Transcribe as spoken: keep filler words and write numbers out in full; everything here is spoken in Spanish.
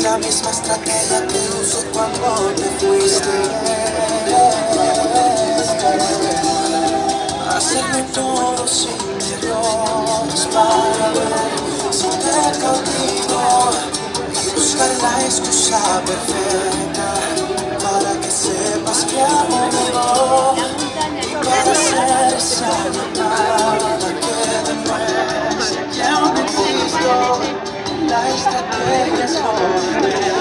la misma estrategia que usé cuando te fuiste. Hacerme todo sin errores para ver si te cautivo y buscar la excusa perfecta para que sepas que amo mi voz y para hacer esa llamada que demuestre que aún existo. La estrategia es volver.